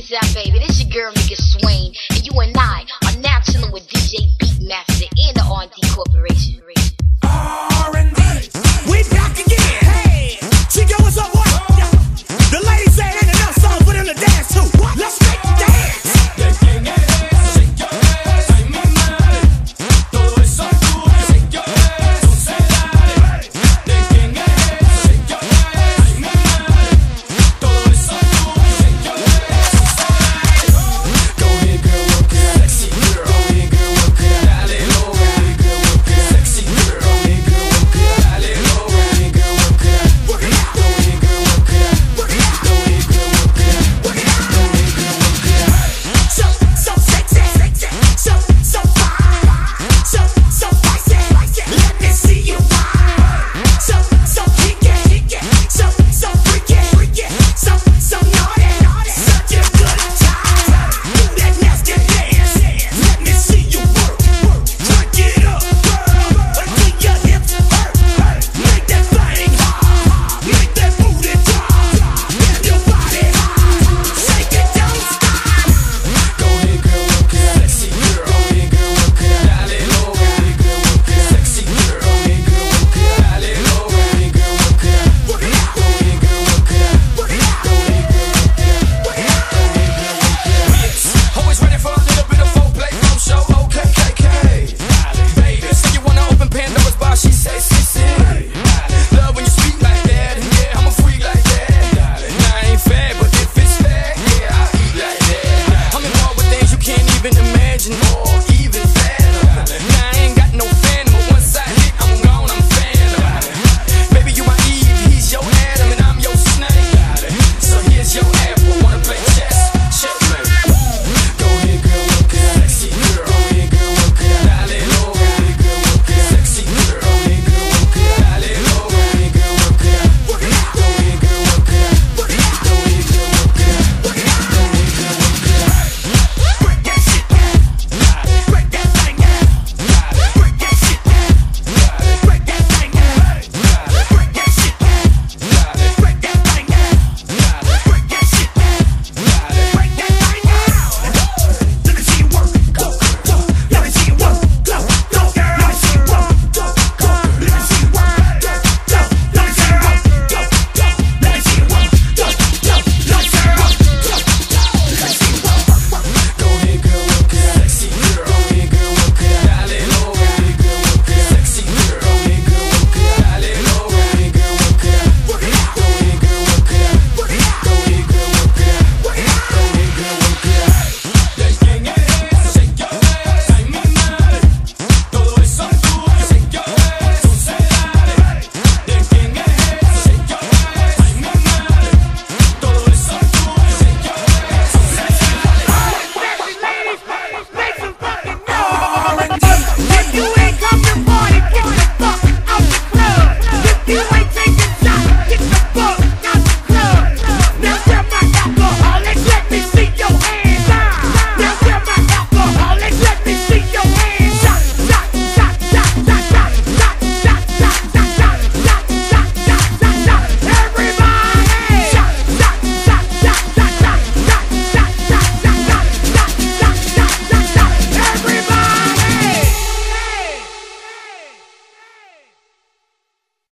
What's up, baby? This your girl, nigga Swain, and you and I are now chilling with DJ Beatmaster and the R&D Corporation. R&D, we back again. Hey, Chico, what's up, what? The ladies say ain't enough songs for them to dance to. Let's make the dance. You ain't